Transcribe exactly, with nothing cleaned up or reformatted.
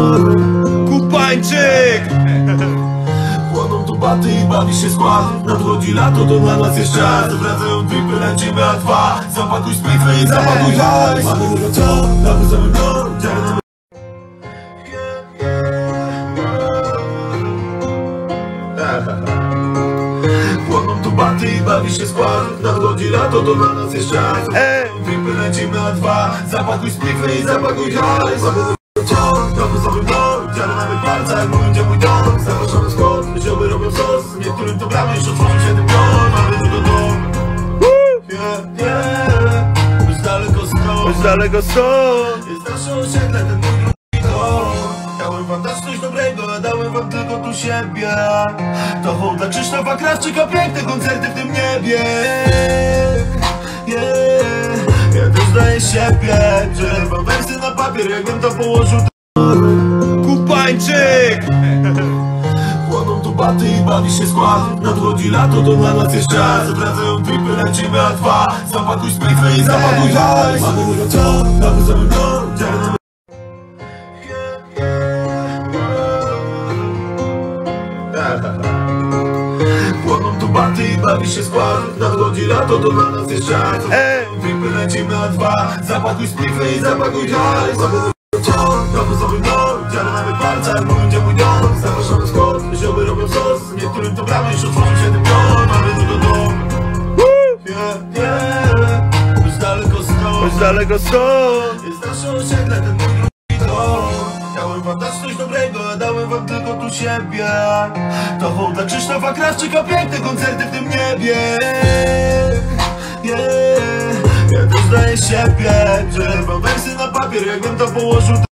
Kubańczyk! Chłoną tu baty i bawi się skład. Nadchodzi lato, to dla nas jest czas. Wracają tripy, lecimy a dwa. Zapakuj splify i zapakuj hajs. Mamy dużo co, nawiązamy mną, dzielamy. Chłoną tu baty i bawi się skład. Nadchodzi lato, to dla nas jest czas. Tripy, lecimy a dwa. Zapakuj splify i zapakuj hajs. Nowy sobie mną, dziary na mych palcach, bo będzie mój dom. Zapraszamy skąd, zioły robią sos. Niektórym to bramy, już otworzył się ten pion. Mamy tu do domu. Yeah, yeah. Już daleko stąd, Już daleko stąd. jest nasze osiedle, ten mój drugi dom. Dałem wam dać coś dobrego, a dałem wam tylko tu siebie. To hołd dla Krzysztofa Krawczyka, piękne koncerty w tym niebie. Yeah. Ja też daję siebie, przerywam wersy na papier, jakbym to położył. Kubańczyk! Chłoną tu baty i bawi się skład. Nadchodzi lato, to dla nas jest czas. Wracają tripy, lecimy a dwa. Zapakuj splify i zapakuj hajs. Mamy dużo co, nawiązamy mną, dziary na Chłoną tu baty i bawi się skład. Nadchodzi lato, to dla nas jest czas. Tripy, lecimy a dwa. Zapakuj splify i zapakuj hajs. Nowy sobie mną, dziary na mych palcach, bo będzie mój dom. Zapraszamy skąd, zioły robią sos. Niektórym to bramy, już otworzył się ten pion. Mamy tu do domu. Yeah, yeah. Już daleko stąd, Już daleko stąd. jest nasze osiedle, ten mój drugi dom. Dałem wam dać coś dobrego, a dałem wam tylko tu siebie. To hołd dla Krzysztofa Krawczyka, piękne koncerty w tym niebie. Yeah. Ja też daję siebie, przerywam wersy na papier, jakbym to położył.